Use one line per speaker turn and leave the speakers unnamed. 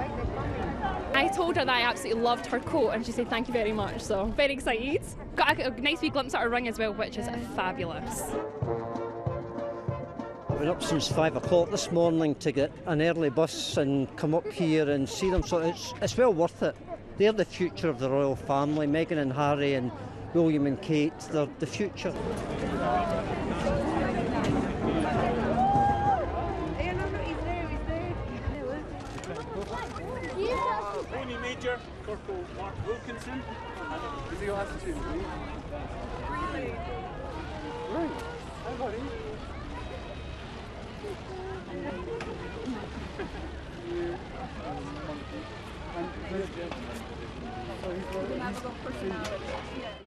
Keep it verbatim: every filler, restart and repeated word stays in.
I told her that I absolutely loved her coat and she said thank you very much, so very excited. Got a, a nice wee glimpse at her ring as well, which is fabulous.
I've been up since five o'clock this morning to get an early bus and come up here and see them, so it's, it's well worth it. They're the future of the royal family. Meghan and Harry and William and Kate, they're the future.
Amy Major, Corporal Mark Wilkinson. Is he last two? Really? Right. Hi, buddy. And